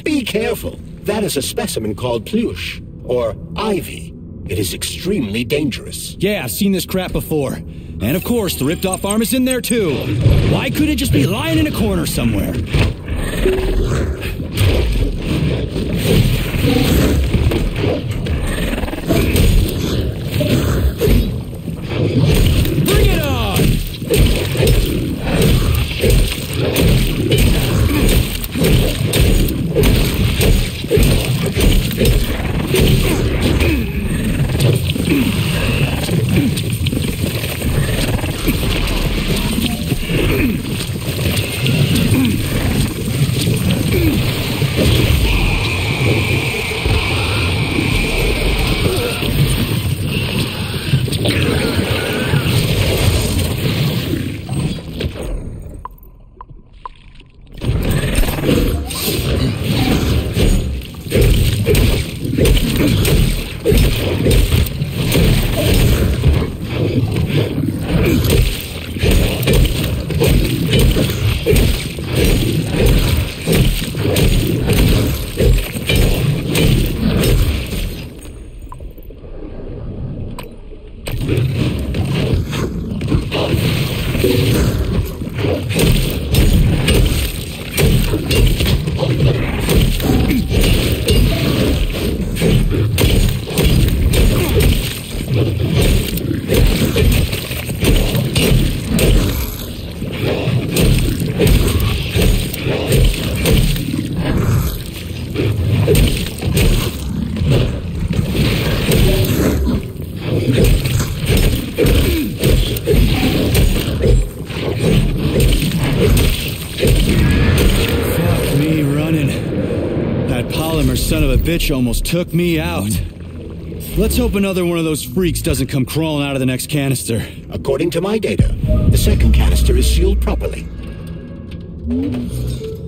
Be careful. That is a specimen called Plüsch, or ivy. It is extremely dangerous. Yeah, I've seen this crap before. And of course, the ripped-off arm is in there too. Why couldn't it just be lying in a corner somewhere? Bring it on! Son of a bitch almost took me out. Let's hope another one of those freaks doesn't come crawling out of the next canister. According to my data, the second canister is sealed properly.